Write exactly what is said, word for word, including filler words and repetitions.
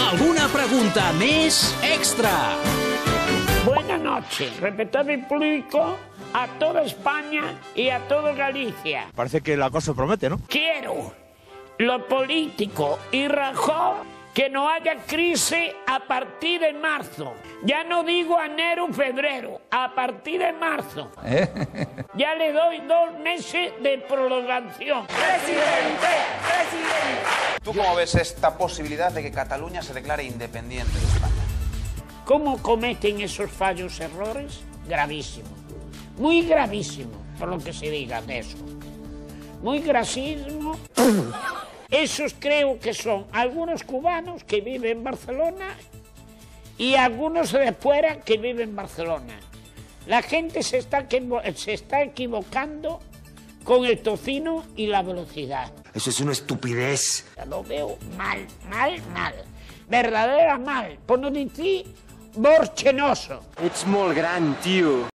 Alguna pregunta més extra. Buenas noches, respetable público, a toda España y a toda Galicia. Parece que la cosa promete, ¿no? Quiero, los políticos y Rajoy, que no haya crisis a partir de marzo. Ya no digo enero, febrero, a partir de marzo. ¿Eh? Ya le doy dos meses de prolongación. ¡Presidente! ¡Presidente! ¿Tú cómo ves esta posibilidad de que Cataluña se declare independiente de España? ¿Cómo cometen esos fallos, errores? Gravísimo. Muy gravísimo, por lo que se diga de eso. Muy gravísimo. Esos creo que son algunos cubanos que viven en Barcelona y algunos de fuera que viven en Barcelona. La gente se está, se está equivocando con el tocino y la velocidad. Eso es una estupidez. Lo veo mal, mal, mal. Verdadera mal, por no decir borchenoso. Ets molt gran, tio.